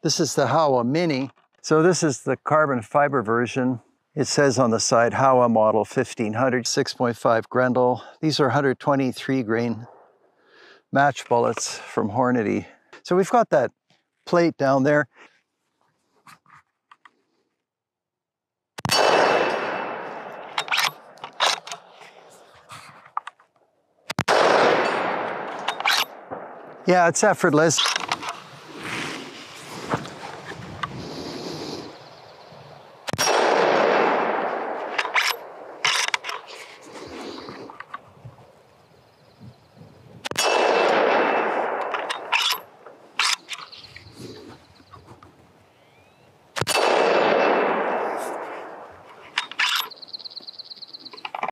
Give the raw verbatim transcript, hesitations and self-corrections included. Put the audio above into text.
This is the Howa Mini. So this is the carbon fiber version. It says on the side, Howa model fifteen hundred, six point five Grendel. These are one hundred twenty-three grain match bullets from Hornady. So we've got that plate down there. Yeah, it's effortless.